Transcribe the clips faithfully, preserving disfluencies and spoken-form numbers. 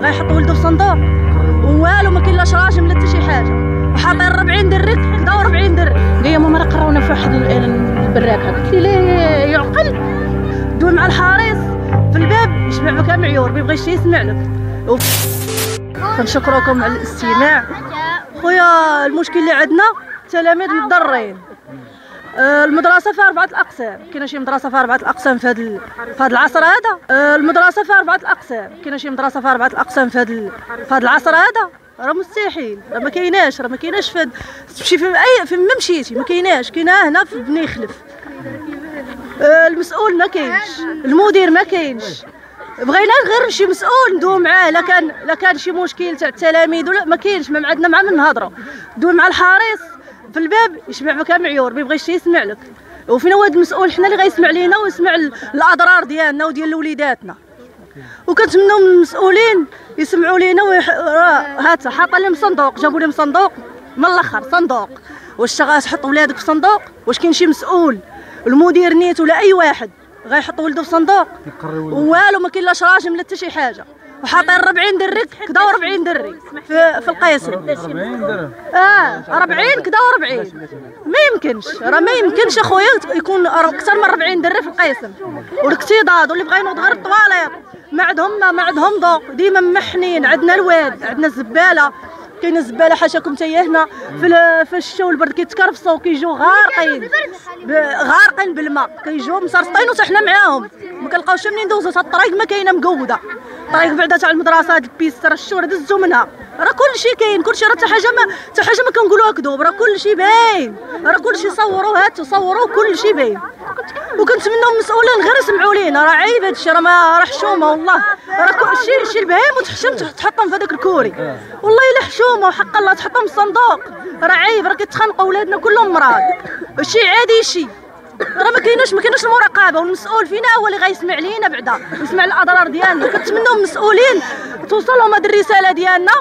غيحط ولده في صندوق والو ما كاين لاش راجل لا حتى شي حاجه، وحاطين أربعين دري كدا أربعين دري. قال لي ماما راه قراونا في واحد البراكه، قلت لي ليه يعقل دوي مع الحارس في الباب يشبع بك معيور ما يبغيش يسمع لك. كنشكركم على الاستماع خويا. المشكل اللي عندنا التلاميذ متضررين. المدرسه فيها اربعه الاقسام، كاينه شي مدرسه فيها اربعه الاقسام في هذا في هذا العصر هذا. المدرسه فيها اربعه الاقسام، كاينه شي مدرسه فيها اربعه الاقسام في هذا في هذا العصر هذا. راه مستحيل، راه ما كايناش، راه ما كايناش في تمشي في اي في ما مشيتي ما كايناش. كاينه هنا في بني خلف. المسؤول ما كاينش، المدير ما كاينش. بغينا غير شي مسؤول ندوي معاه، لا كان لا كان شي مشكل تاع التلاميذ ولا ما كاينش، ما عندنا مع من نهضروا. دوي مع الحارس في الباب يشبع بك معيور ما يبغيش يسمع لك. وفينا هو المسؤول حنا اللي غيسمع لينا ويسمع الاضرار ديالنا وديال وليداتنا. وكنتمنوا من المسؤولين يسمعوا لينا ويح... هات حاطه لهم صندوق، جابوا لهم صندوق من الاخر صندوق. واش تحط ولادك في صندوق؟ واش كاين شي مسؤول المدير نيت ولا اي واحد غيحط ولده في صندوق والو ما كاين لاش راجل لا حتى شي حاجه، وحاطين أربعين دري كدا أربعين دري في في القيصر. أربعين درهم اه أربعين كدا أربعين ما يمكنش، راه ما يمكنش اخويا يكون اكثر من أربعين دري في القيصر. والاكتضاد واللي بغا ينوض غير الطواليط ما عندهم ما عندهم ضوء، ديما محنين. عندنا الواد، عندنا الزباله، كاينه الزباله حاشاكم حتى هي هنا في في الشتاء والبرد كيتكرفصوا وكيجيو غارقين غارقين بالماء، كيجيو مسرطين وحتى حنا معاهم ما كنلقاوش منين ندوزو. حتى الطريق ما كاينه مقوده، الطريق بعدا تاع المدرسه هاد البيست راه الشهور دزو منها، راه كلشي كاين كلشي، راه حتى حاجه ما حتى حاجه ما كنقولوها كذوب، راه كلشي باين، راه كلشي صوروا هاتوا صوروا كلشي باين. وكنتمنوا من المسؤولين غير يسمعوا لينا، راه عيب هادشي، راه ما راه حشومه والله، راه كلشي شي البهايم وتحشم تحطهم في هذاك الكوري والله الا حشومه وحق الله تحطهم في الصندوق، راه عيب، راه كيتخانقوا ولادنا كلهم مرض، شي عادي شي، راه ما كايناش ما كايناش المراقبه. والمسؤول فينا هو اللي غيسمع لينا بعدا ويسمع الاضرار ديالنا. كنتمنوا من المسؤولين توصلهم هذه الرساله ديالنا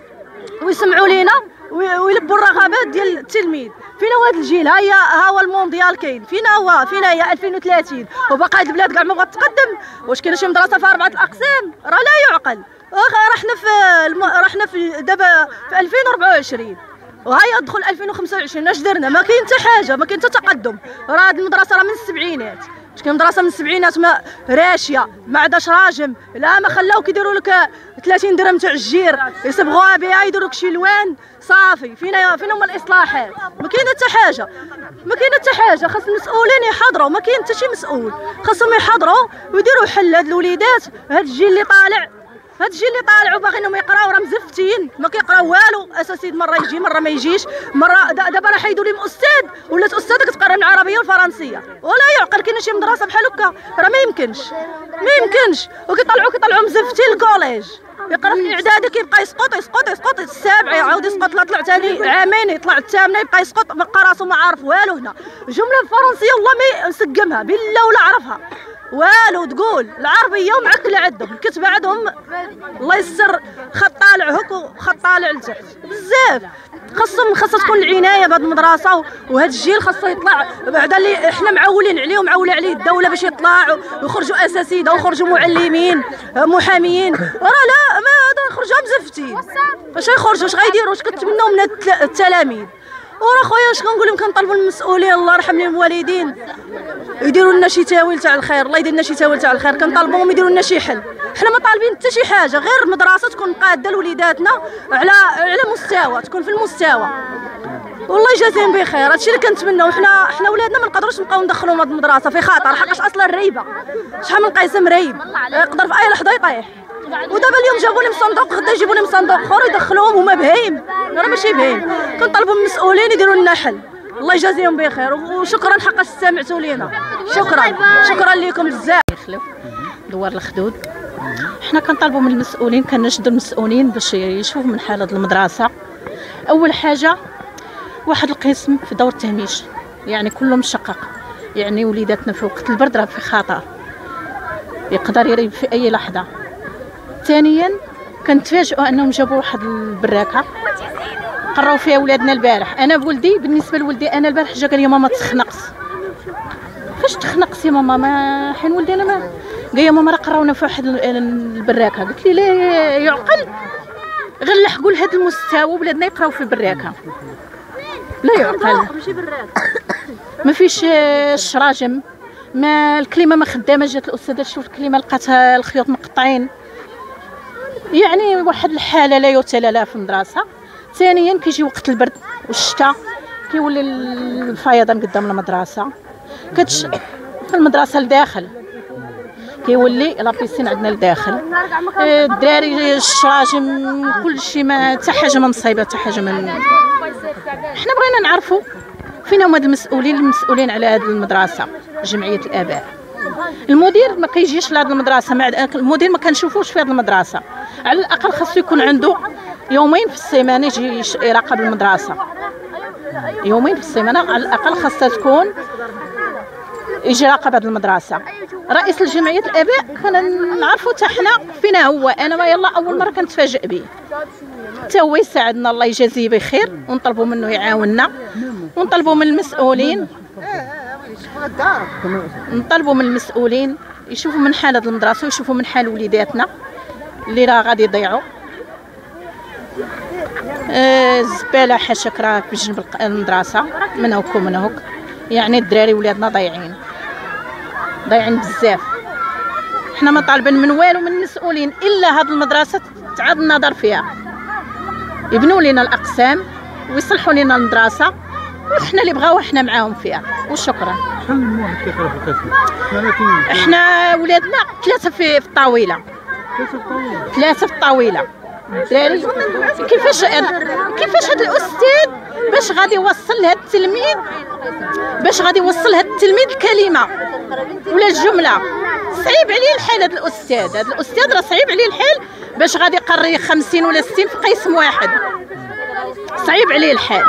ويسمعوا لينا ويلبوا الرغبات ديال التلميذ. فينا هو هذا الجيل، ها هي ها هو المونديال كاين فينا، هو فينا هي ألفين وثلاثين وباقي هاد البلاد كاع ما بغات تقدم. واش كاينه شي مدرسه فيها اربعه الاقسام؟ راه لا يعقل. راه حنا في الم... راه حنا في دابا في ألفين وأربعة وعشرين وهاي ادخل ألفين وخمسة وعشرين، اش درنا؟ ما كاين حتى حاجه، ما كاين حتى تقدم. راه هاد المدرسه راه من السبعينات، واش كاين مدرسه من السبعينات ما راشيه ما عندهاش راجم؟ لا ما خلاو كيديروا لك ثلاثين درهم تاع الجير يصبغوها بها يديروا لك شي لوان صافي. فينا فينا هما الاصلاحات؟ ما كاين حتى حاجه، ما كاين حتى حاجه. خاص المسؤولين يحضروا، ما كاين حتى شي مسؤول، خاصهم يحضروا ويديروا حل هاد الوليدات. هاد الجيل اللي طالع هاد الجيل اللي طالعوا باغينهم يقراو راه مزفتين، ما كيقراو والو. اساسيد مره يجي مره ما يجيش، مره دابا راه حيدوا لهم استاذ ولات استاذه كتقرا العربيه والفرنسيه، ولا يعقل. كاينه شي مدرسه بحال هكا؟ راه ما يمكنش ما يمكنش. وكيطلعوا كيطلعوا مزفتين الكوليج، يقرا في الاعدادي كيبقى يسقط يسقط يسقط السابع يعاود يسقط، لا طلع ثاني عامين يطلع الثامنه يبقى يسقط، ما بقى راسو ما عارف والو. هنا جمله الفرنسيه والله ما مسقمها بالله ولا عرفها والو. تقول العربيه ومعكله عندهم، الكتبه عندهم الله يسر خط طالع هك وخط طالع لتحت بزاف. خاصهم خاصها تكون العنايه بهذه المدرسه، وهذا الجيل خاصه يطلع بعدا اللي احنا معولين عليه ومعوله عليه الدوله باش يطلعوا ويخرجوا اساتذه ويخرجوا معلمين محاميين. راه لا ما هذا يخرجوا مزفتين، فاش يخرجوا اش غيديروا؟ اش كتمنوا من التلاميذ؟ وراه خويا اش كنقول لهم؟ كنطلبوا المسؤولين الله يرحم لهم الوالدين يديروا لنا شي تاويل تاع الخير، الله يدير لنا شي تاويل تاع الخير. كنطالبوهم يديروا لنا شي حل. حنا ما طالبين حتى شي حاجه غير مدرسه تكون قاده لوليداتنا على على مستوى، تكون في المستوى. والله يجازيهم بخير، هادشي اللي كنتمناو. حنا حنا ولادنا ما نقدروش نبقاو ندخلوهم هاد المدرسه في خطر، حقاش اصلا ريبه. شحال من قيسم ريب يقدر في اي لحظه يطيح. ودابا اليوم جابوا لهم صندوق، غدا يجيبوا لهم صندوق اخر يدخلوهم هما بهيم، راه ماشي بهيم. كنطلبوا من المسؤولين يديروا لنا حل، الله يجازيهم بخير. وشكرا حقاش استمعتوا لينا، شكرا شكرا لكم بزاف. دوار الخدود، حنا كنطالبوا من المسؤولين، كنشدوا المسؤولين باش يشوفوا من حال هذه المدرسه. اول حاجه واحد القسم في دور التهميش، يعني كله مشقق، يعني وليداتنا في وقت البرد راه في خطر، يقدر يريب في اي لحظه. ثانيا كنتفاجئوا انهم جابوا واحد البراكه قراو فيها ولادنا البارح. انا بولدي بالنسبه لولدي انا البارح جا قال لي ماما تخنقص. فاش تخنقصي ماما؟ ما حين ولدي انا ما قال يا ماما راه قراونا في واحد البراكه. قلت لي لا يعقل غير نلحقوا لهذا المستوى بلادنا يقراو في البراكه؟ لا يعقل. ما فيش الشراجم، ما الكلمه ما خدامه. جات الاستاذه تشوف الكلمه لقاتها الخيوط مقطعين، يعني واحد الحاله لا يتلى لها في المدرسه. ثانيا كيجي وقت البرد والشتاء كيولي الفيضان قدام المدرسه، كتش في المدرسه لداخل كيولي لابيسين عندنا لداخل. الدراري الشراجم كلشي، ما حتى حاجه ما مصايبه حتى حاجه من. حنا بغينا نعرفوا فين هما المسؤولين المسؤولين على هذه المدرسه. جمعيه الاباء، المدير ما كيجيش لهذه المدرسه، مع المدير ما كنشوفوش في هذه المدرسه. على الاقل خاصو يكون عنده يومين في السيمانه يجي يراقب المدرسه، يومين في السيمانه على الاقل خاصها تكون يجي يراقب هذه المدرسه. رئيس الجمعيه الاباء كنا نعرفوا حتى حنا فين هو. انا ما يلا اول مره كنتفاجئ به، حتى هو يساعدنا الله يجازيه بخير، ونطلبوا منه يعاوننا، ونطلبوا من المسؤولين نطلبوا من المسؤولين يشوفوا من حال هذه المدرسه ويشوفوا من حال وليداتنا اللي راه غادي يضيعوا. آه الزباله حاشاك راه بجنب المدرسه من هوك ومن هوك، يعني الدراري ولادنا ضايعين ضايعين بزاف. حنا ما طالبين من والو من المسؤولين الا هذه المدرسه تعاد النظر فيها، يبنوا لنا الاقسام ويصلحوا لنا المدرسه، وحنا اللي بغاو حنا معاهم فيها. وشكرا. شحال من واحد كيقرا في القسم؟ احنا ولادنا ثلاثه في الطاوله، ثلاثه في الطاوله الدراري. كيفاش كيفاش هذا الاستاذ باش غادي يوصل لهذا التلميذ باش غادي يوصل هذا التلميذ الكلمه ولا الجمله؟ صعيب عليه الحال. هذا الاستاذ هذا الاستاذ راه صعيب عليه الحال باش غادي يقري خمسين ولا ستين في قسم واحد. صعيب عليه الحال،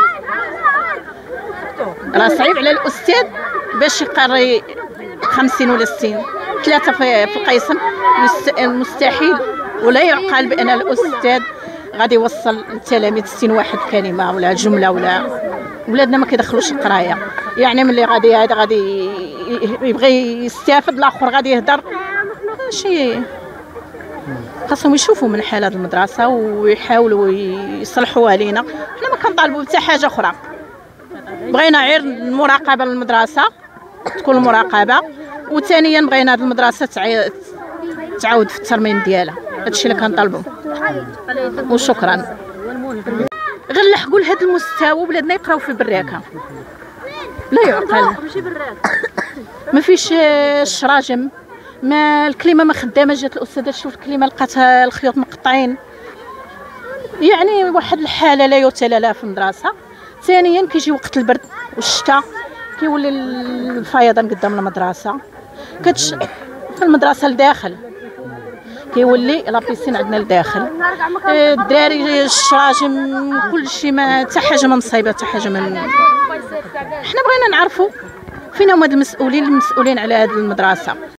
راه صعيب على الاستاذ باش يقري خمسين ولا ستين. ثلاثه في القسم مستحيل، ولا يعقل بان الاستاذ غادي يوصل للتلاميذ ستين واحد كلمه ولا جمله. ولا ولادنا ما كيدخلوش القرايه، يعني ملي غادي هذا غادي يبغي يستافد الاخر غادي يهضر. ماشي خاصهم يشوفوا من حال هذه المدرسه ويحاولوا يصلحوها لينا. حنا ما كنطالبوا حتى حاجه اخرى، بغينا غير المراقبه للمدرسه تكون المراقبه، وثانيا بغينا هذه المدرسه تعاود في الترميم ديالها. هادشي اللي كنطالبوا. وشكرا. غير نلحقوا لهذا المستوى بلادنا يقراو في البراكه. لا يعقل. ما فيش الشراجم، ما الكلمه ما خدامه. جات الاستاذه تشوف الكلمه لقاتها الخيوط مقطعين، يعني واحد الحاله لا يتلى لها في المدرسه. ثانيا كيجي وقت البرد والشتاء كيولي الفيضان قدام المدرسه، كتش في المدرسه لداخل كيولي لابيسين عندنا لداخل. الدراري الشراجم كلشي، ما حتى حاجه ما مصايبه حتى حاجه من. حنا بغينا نعرفوا فين هما المسؤولين المسؤولين على هذه المدرسه.